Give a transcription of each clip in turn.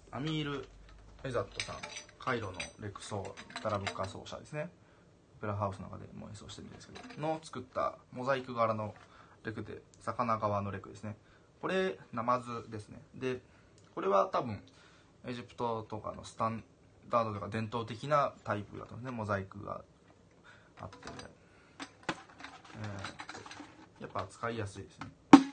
アミール・エザットさん、カイロのレクソーダラブッカ奏者ですね。オペラハウスの中でも演奏してるんですけどの作ったモザイク柄のレクで、魚側のレクですね。これナマズですね。でこれは多分エジプトとかのスタンダードとか伝統的なタイプだとね、モザイクがあって、やっぱ使いやすいですね。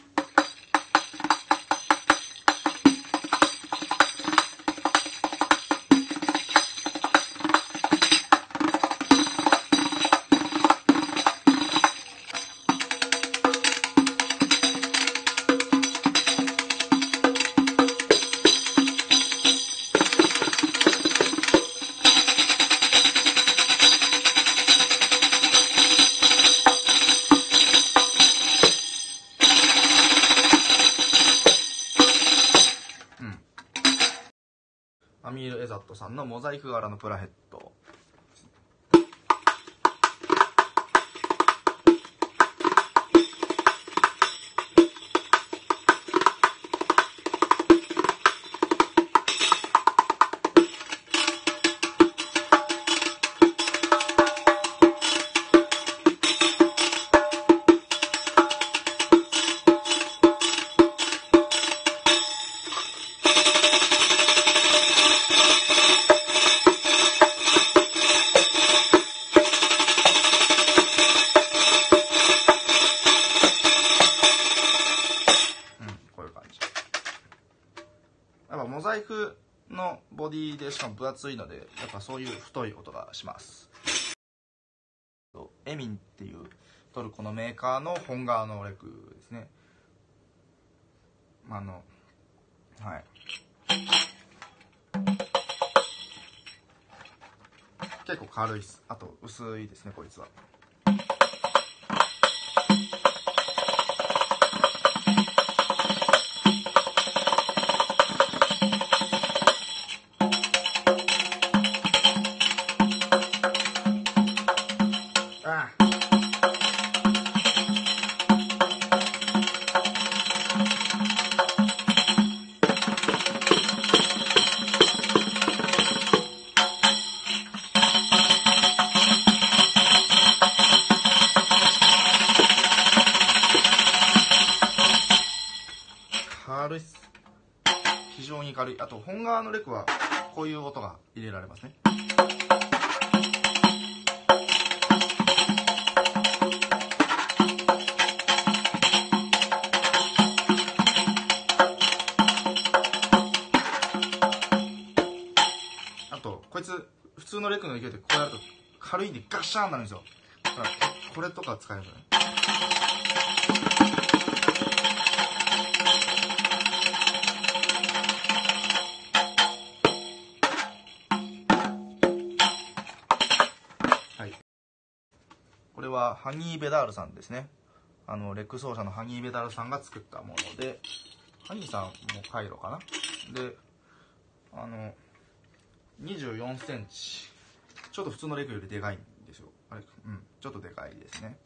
アミール・エザットさんのモザイク柄のプラヘッド。やっぱモザイクのボディで、しかも分厚いので、やっぱそういう太い音がします。エミンっていうトルコのメーカーの本革のレクですね。はい、結構軽いです。あと薄いですね、こいつは。軽いっす。非常に軽い。あと本革のレクはこういう音が入れられますね。あとこいつ普通のレクの勢いでこうやると軽いんでガッシャーンになるんですよ。だからこれとか使えるからね。これはハニー・ベダールさんですね。レック奏者のハニー・ベダールさんが作ったもので、ハニーさんもカイロかな。で24センチ、ちょっと普通のレクよりでかいんですよ。ちょっとでかいですね。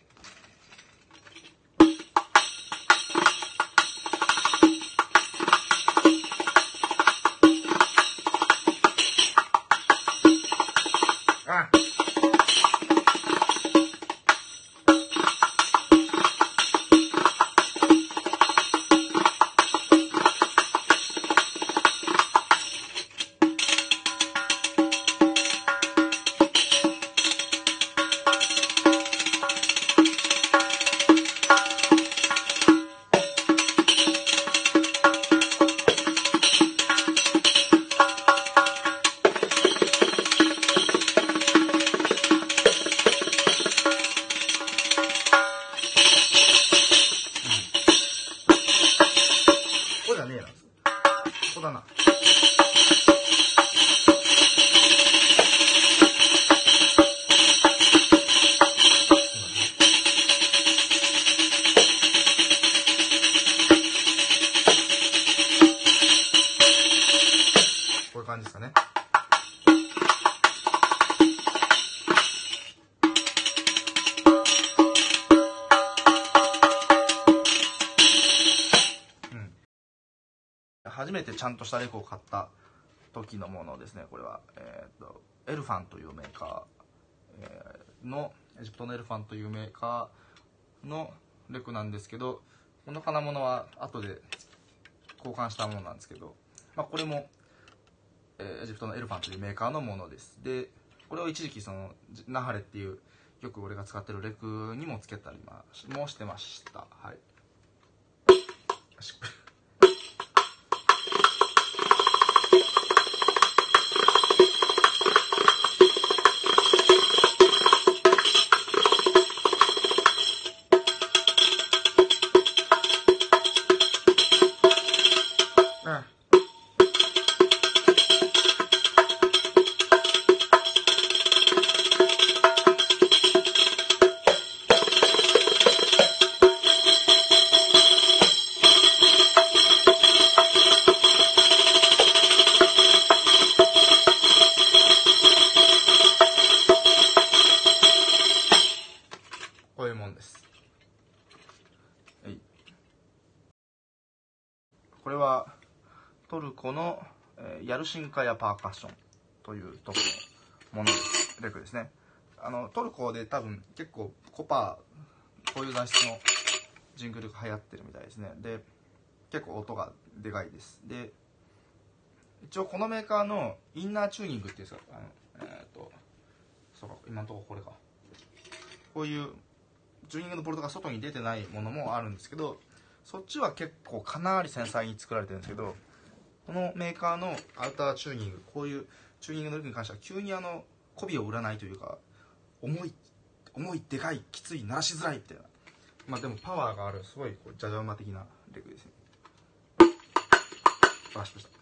ここじゃねえな。ここだな。こういう感じですかね。初めてちゃんとしたレコを買った時のものですね。これは、エルファンというメーカー、のエジプトのエルファンというメーカーのレクなんですけど、この金物は後で交換したものなんですけど、これも、エジプトのエルファンというメーカーのものです。でこれを一時期そのナハレっていうよく俺が使ってるレクにもつけたりもしてました。はい。こういうもんです。これはトルコのヤルシンカヤパーカッションというところのものです。レクですね。トルコで多分結構コパー、こういう材質のジングルが流行ってるみたいですね。で結構音がでかいです。で一応このメーカーのインナーチューニングっていうんですか、そうか、今のところこれか、こういうチューニングのボルトが外に出てないものもあるんですけど、そっちは結構かなり繊細に作られてるんですけど、このメーカーのアウターチューニング、こういうチューニングのレクに関しては急に媚びを売らないというか、重いでかいきつい鳴らしづらいみたいな、でもパワーがあるすごいこうジャジャ馬的なレクですね。バシバシ。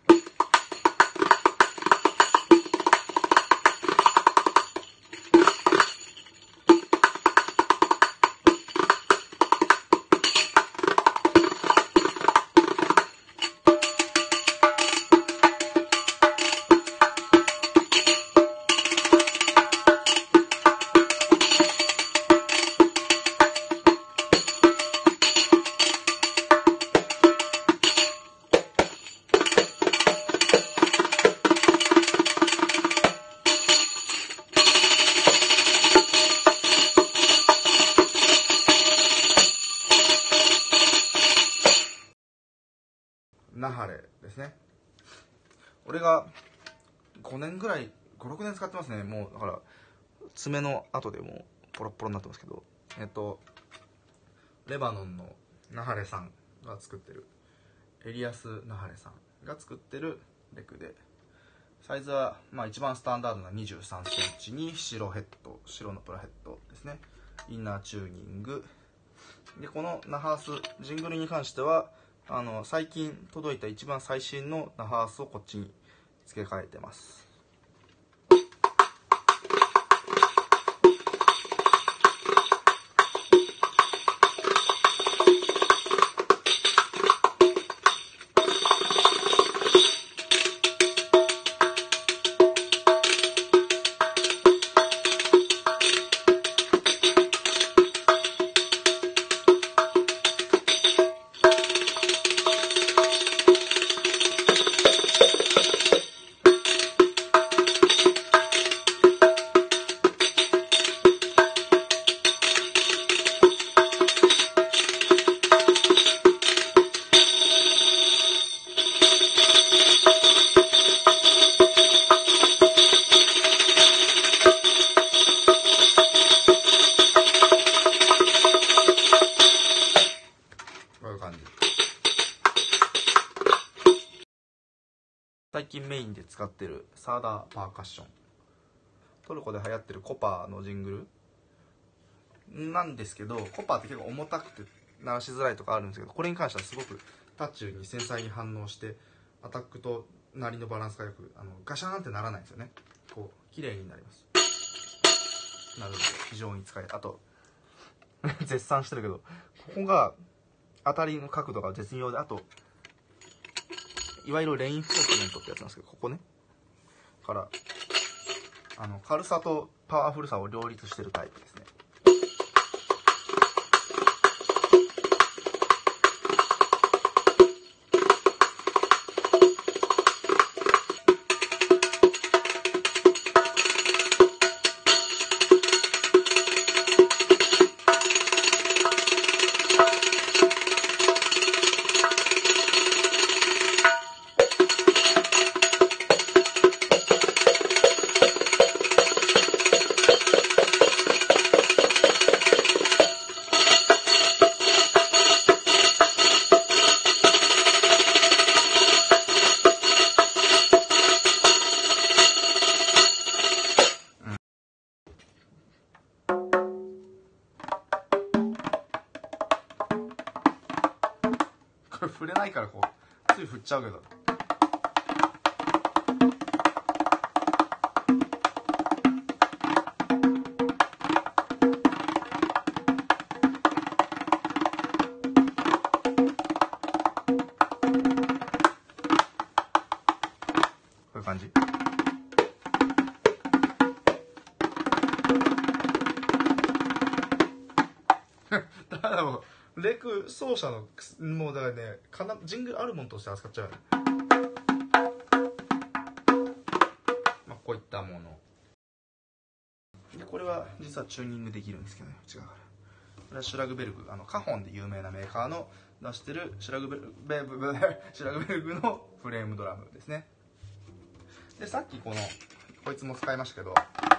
ナハレですね。俺が5年ぐらい5、6年使ってますね。もうだから爪の後でもうポロポロになってますけど、レバノンのナハレさんが作ってる、エリアス・ナハレさんが作ってるレクで、サイズは一番スタンダードな23センチに白ヘッド、白のプラヘッドですね。インナーチューニングで、このナハースジングルに関しては最近届いた一番最新のナハースをこっちに付け替えてます。最近メインで使ってるサーダーパーカッション、トルコで流行ってるコパーのジングルなんですけど、コパーって結構重たくて鳴らしづらいとかあるんですけど、これに関してはすごくタッチに繊細に反応してアタックと鳴りのバランスがよくガシャーンってならないんですよね。こう綺麗になります。なので非常に使え、あと絶賛してるけど、ここが当たりの角度が絶妙で、あといわゆるレインフォースメントってやつなんですけど、ここねから軽さとパワフルさを両立してるタイプですね。 ないからこうつい振っちゃうけど、こういう感じ。だからもうレク奏者のもうだからね、ジングルあるもんとして扱っちゃうよね。まあこういったもので、これは実はチューニングできるんですけどね、内側から。これはシュラグベルグ、カホンで有名なメーカーの出してるシュラグベルグのフレームドラムですね。でさっきこいつも使いましたけど、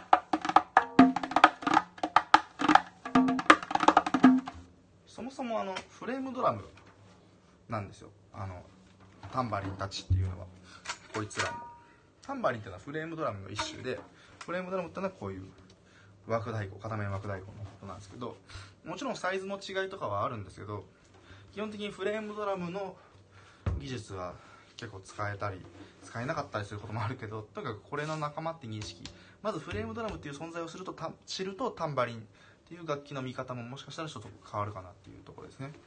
そもそもフレームドラムなんですよ、タンバリンたちっていうのは。こいつらもタンバリンっていうのはフレームドラムの一種で、フレームドラムっていうのはこういう枠太鼓、片面枠太鼓のことなんですけど、もちろんサイズの違いとかはあるんですけど、基本的にフレームドラムの技術は結構使えたり使えなかったりすることもあるけど、とにかくこれの仲間って認識、まずフレームドラムっていう存在を知るとタンバリンっていう楽器の見方ももしかしたらちょっと変わるかなっていうところですね。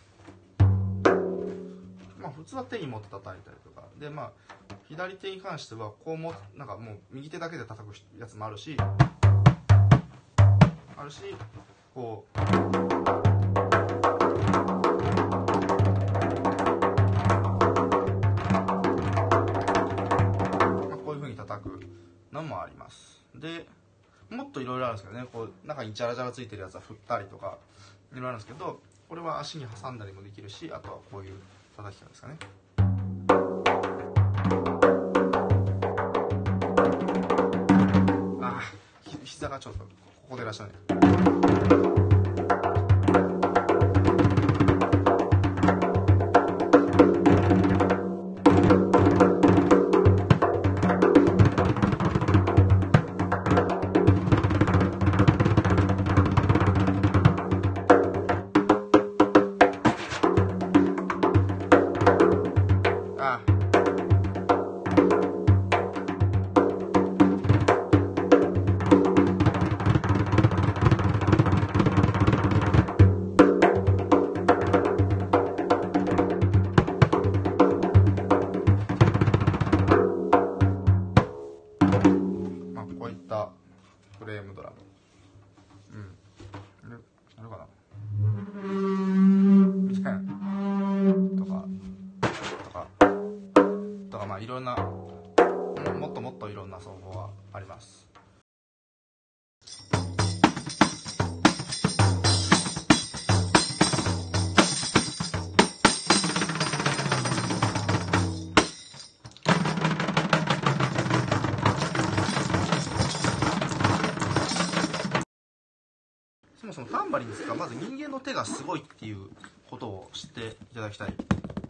まあ普通は手に持って叩いたりとかで、まあ左手に関してはこうもなんかもう右手だけで叩くやつもあるし、こうのもあります。でもっといろいろあるんですけどね、こう中にジャラジャラついてるやつは振ったりとかいろいろあるんですけど、これは足に挟んだりもできるし、あとはこういう叩き方ですかね。ああ、膝がちょっとここでいらっしゃるね。こういったフレームドラム、あるかなみたいなとかまあいろんな、もっともっといろんな奏法はあります。そもそもタンバリンですが、まず人間の手がすごいっていうことを知っていただきたい。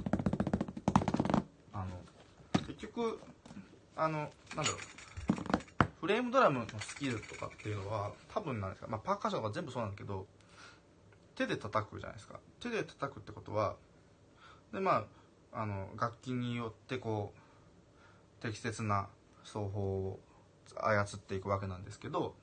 結局なんだろう、フレームドラムのスキルとかっていうのは多分なんですか、まあ、パーカッションとか全部そうなんだけど、手で叩くじゃないですか。手で叩くってことはで、まあ楽器によってこう適切な奏法を操っていくわけなんですけど、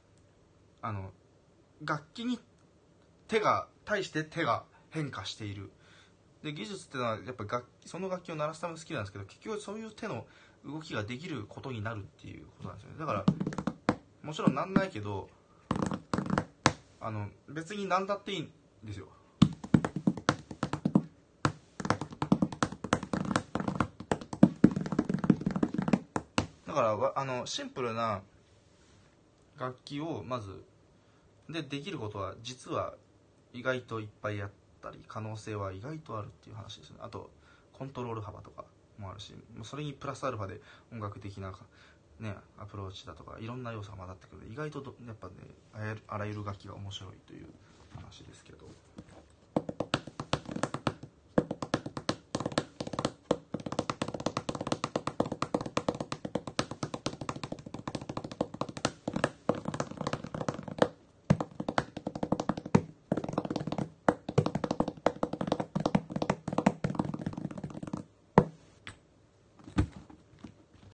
楽器に対して手が変化している。で技術っていうのはやっぱその楽器を鳴らすためのスキルなんですけど、結局そういう手の動きができることになるっていうことなんですよね。だからもちろんなんないけど、別になんだっていいんですよ。だからシンプルな楽器をまずできることは実は意外といっぱいあったり、可能性は意外とあるっていう話ですね。あとコントロール幅とかもあるし、それにプラスアルファで音楽的なね、アプローチだとかいろんな要素が混ざってくる。意外とやっぱね、あらゆる楽器が面白いという話ですけど、